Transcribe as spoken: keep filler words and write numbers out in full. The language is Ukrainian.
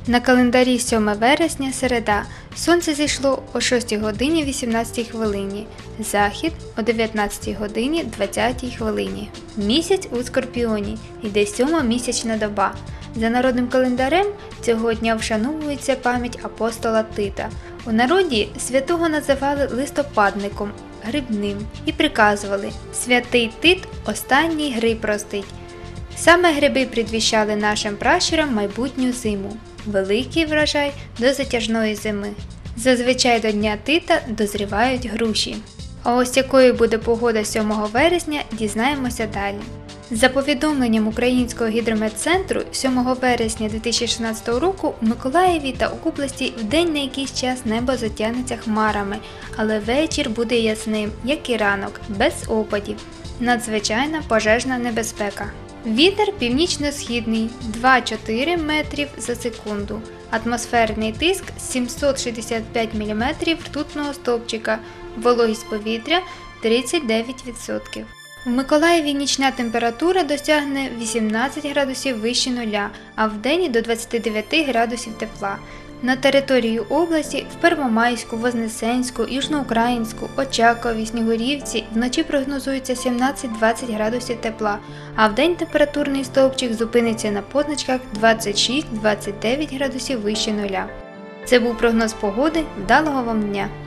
На календарі сьоме вересня, середа. Сонце зійшло о шостій годині вісімнадцятій хвилині. Захід о дев'ятнадцятій годині двадцятій хвилині. Місяць у Скорпіоні. Йде сьома місячна доба. За народним календарем цього дня вшановується пам'ять апостола Тита. У народі святого називали листопадником, грибним і приказували: «Святий Тит останній гриб простить». Саме гриби предвіщали нашим пращурам майбутню зиму. Великий врожай до затяжної зими. Зазвичай до Дня Тита дозрівають груші. А ось якою буде погода сьомого вересня, дізнаємося далі. За повідомленням Українського гідрометцентру, сьомого вересня дві тисячі шістнадцятого року у Миколаєві та області вдень на якийсь час небо затягнеться хмарами, але вечір буде ясним, як і ранок, без опадів. Надзвичайна пожежна небезпека. Вітер північно-східний два-чотири метрів за секунду. Атмосферний тиск сімсот шістдесят п'ять міліметрів ртутного стовпчика. Вологість повітря тридцять дев'ять відсотків. В Миколаєві нічна температура досягне вісімнадцять градусів вище нуля, а вдень до двадцяти дев'яти градусів тепла. На території області в Первомайську, Вознесенську, Южноукраїнську, Очакові, Снігурівці вночі прогнозується сімнадцять-двадцять градусів тепла, а вдень температурний стовпчик зупиниться на позначках двадцять шість - двадцять дев'ять градусів вище нуля. Це був прогноз погоди. Вдалого вам дня!